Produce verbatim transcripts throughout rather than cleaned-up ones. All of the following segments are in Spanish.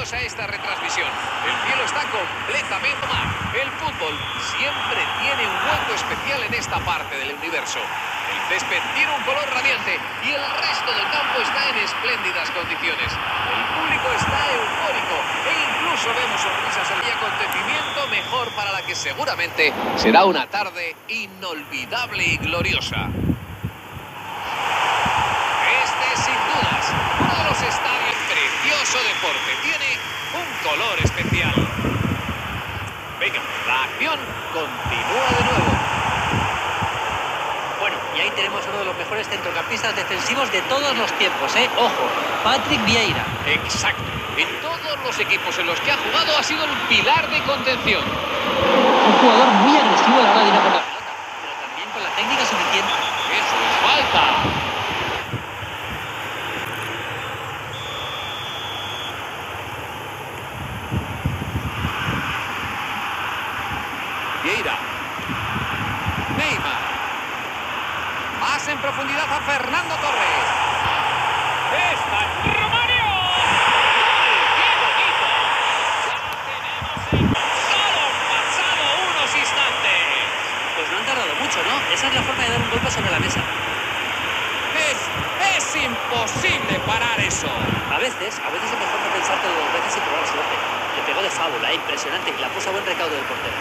bienvenidos a esta retransmisión. El cielo está completamente mal. El fútbol siempre tiene un hueco especial en esta parte del universo. El césped tiene un color radiante y el resto del campo está en espléndidas condiciones. El público está eufórico e incluso vemos sonrisas en el acontecimiento mejor para la que seguramente será una tarde inolvidable y gloriosa. Este, sin dudas, uno de los estadios precioso deporte. Tiene un color especial. Venga, la acción continúa de nuevo. Bueno, y ahí tenemos uno de los mejores centrocampistas defensivos de todos los tiempos, ¿eh? Ojo, Patrick Vieira. Exacto. En todos los equipos en los que ha jugado ha sido el pilar de contención. Un jugador muy agresivo a la hora de ir a por la pelota, pero también con la técnica suficiente. Eso es falta. Vieira. Neymar. Pase en profundidad a Fernando Torres. Esta es Romario. ¡Qué bonito! Ya tenemos el solo pasado unos instantes. Pues no han tardado mucho, ¿no? Esa es la forma de dar un golpe sobre la mesa. Es, es imposible parar eso. A veces, a veces es mejor no pensártelo dos veces y probar suerte. Le pegó de fábula, impresionante, y la puso a buen recaudo del portero.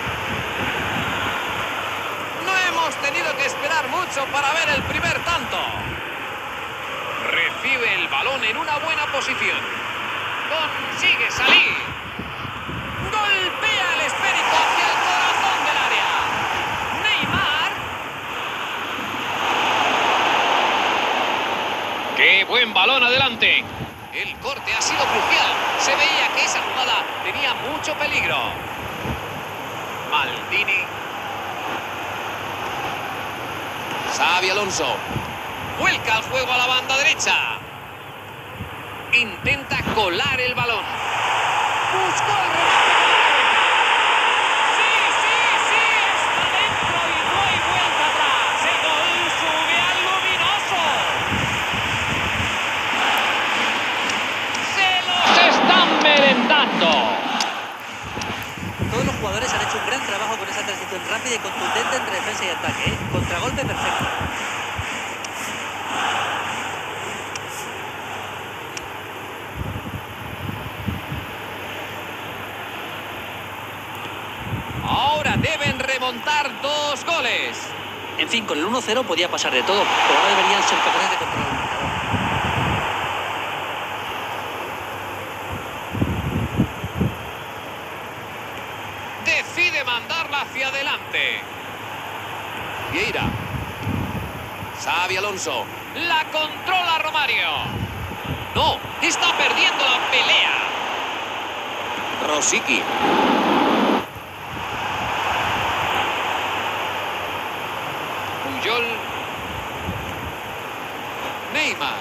No hemos tenido que esperar mucho para ver el primer tanto. Recibe el balón en una buena posición. Consigue salir. Golpea el esférico hacia el corazón del área. Neymar. ¡Qué buen balón adelante! El corte ha sido crucial. Se veía que esa jugada tenía mucho peligro. Maldini. Xabi Alonso. Vuelca el juego a la banda derecha. Intenta colar el balón. Buscó el remate. Sí, sí, sí. Está dentro y no hay vuelta atrás. El gol sube al luminoso. Se los están merendando. Todos los jugadores han hecho un gran trabajo con esa transición rápida y contundente entre defensa y ataque, ¿eh? Contragolpe perfecto. Ahora deben remontar dos goles. En fin, con el uno cero podía pasar de todo, pero ahora deberían ser capaces de controlar el marcador. Decide mandarla hacia adelante. Vieira. Xabi Alonso. La controla Romario. No, está perdiendo la pelea. Rosicky. Puyol. Neymar.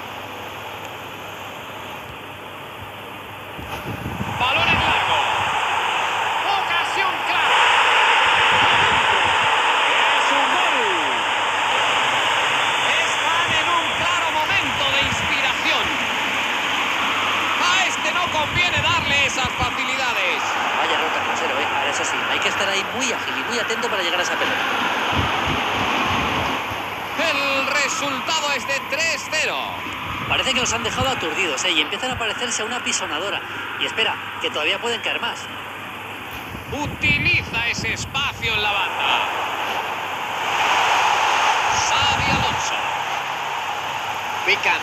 Balón en largo. Ocasión clara. Es un gol. Están en un claro momento de inspiración. A este no conviene darle esas facilidades. Vaya rota crucero, ¿eh? Ahora eso sí, hay que estar ahí muy ágil y muy atento para llegar a esa pelota. El resultado es de tres cero. Parece que los han dejado aturdidos, ¿eh? Y empiezan a parecerse a una pisonadora. Y espera, que todavía pueden caer más. Utiliza ese espacio en la banda. Xabi Alonso. Pican.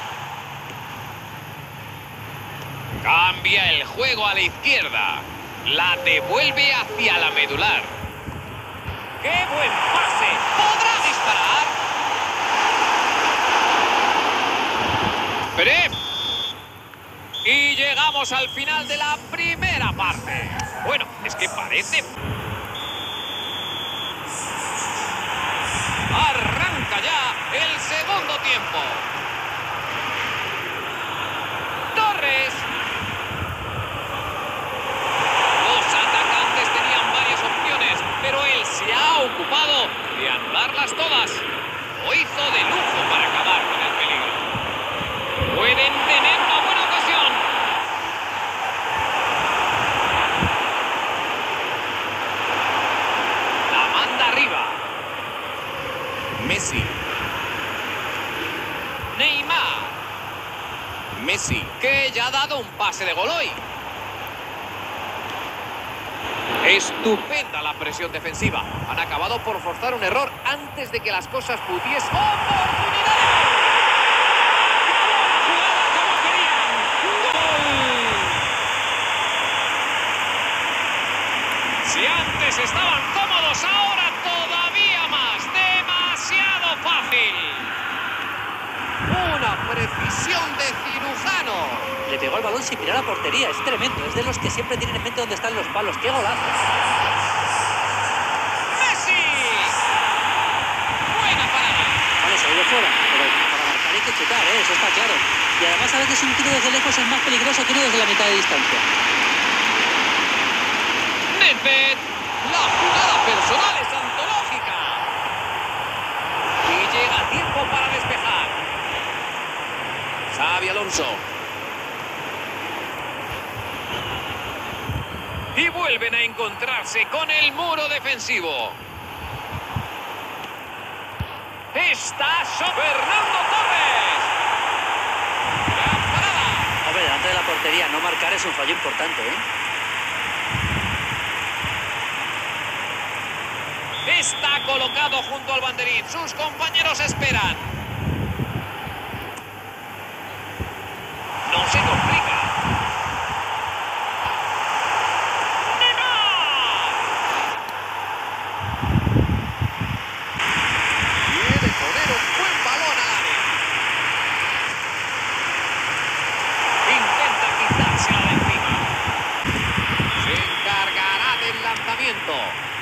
Cambia el juego a la izquierda. La devuelve hacia la medular. ¡Qué buen pase! ¿Podrá disparar? Bref. Y llegamos al final de la primera parte. Bueno, es que parece... Arranca ya el segundo tiempo. Torres. Los atacantes tenían varias opciones, pero él se ha ocupado de anularlas todas. Lo hizo de lujo para acabar con el peligro. Pueden tener una buena ocasión. Messi, que ya ha dado un pase de gol hoy. Estupenda la presión defensiva. Han acabado por forzar un error antes de que las cosas pudiesen... ¡Oportunidad! Si antes estaban cómodos, ahora todavía más. Demasiado fácil. Una precisión de cirujano. Le pegó el balón sin mirar a portería. Es tremendo. Es de los que siempre tienen en mente dónde están los palos. ¡Qué golazo! ¡Messi! Buena parada. Vale, se ha ido fuera. Pero para marcar hay que chutar, ¿eh? Eso está claro. Y además a veces un tiro desde lejos es más peligroso que uno desde la mitad de distancia. Nedved. La jugada personal es antológica. Y llega a tiempo para despejar. Xabi Alonso. Y vuelven a encontrarse con el muro defensivo. Está Fernando Torres. Gran parada. Hombre, delante de la portería no marcar es un fallo importante, ¿eh? Está colocado junto al banderín. Sus compañeros esperan. No se complica. ¡Neymar! Quiere poner un buen balón al área. Intenta quitársela de encima. Se encargará del lanzamiento.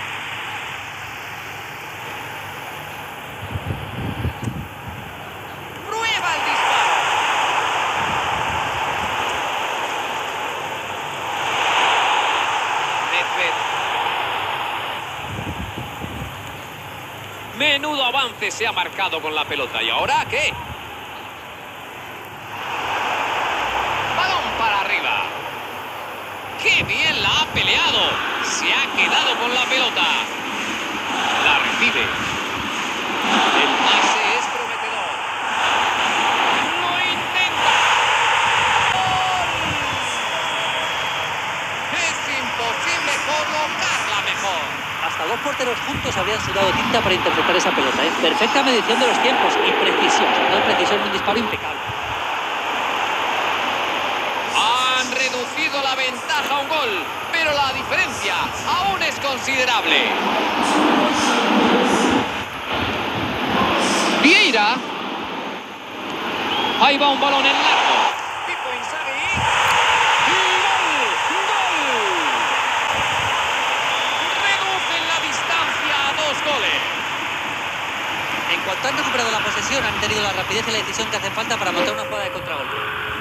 Menudo avance se ha marcado con la pelota. ¿Y ahora qué? Balón para arriba. ¡Qué bien la ha peleado! Se ha quedado con la pelota. La recibe. El pase es prometedor. ¡Lo intenta! ¡Gol! Es imposible colocarla mejor. Hasta dos porteros juntos habrían sudado tinta para interceptar esa pelota, ¿eh? Perfecta medición de los tiempos y precisión. Sobre todo precisión en un disparo impecable. Han reducido la ventaja a un gol, pero la diferencia aún es considerable. Vieira. Ahí va un balón en largo. Tipo Inzaghi. ¡Y gol! ¡Gol! Reducen la distancia a dos goles. En cuanto han recuperado la posesión, han tenido la rapidez y la decisión que hace falta para montar una jugada de contragolpe.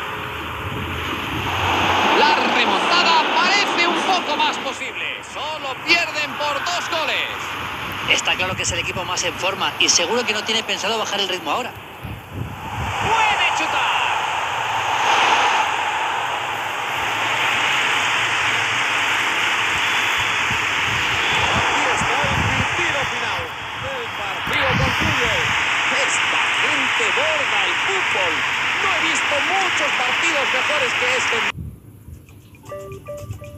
La remontada parece un poco más posible. Solo pierden por dos goles. Está claro que es el equipo más en forma y seguro que no tiene pensado bajar el ritmo ahora. ¡Puede chutar! Aquí está el pitido final. El partido concluye. Esta gente borda el fútbol. No he visto muchos partidos mejores que este.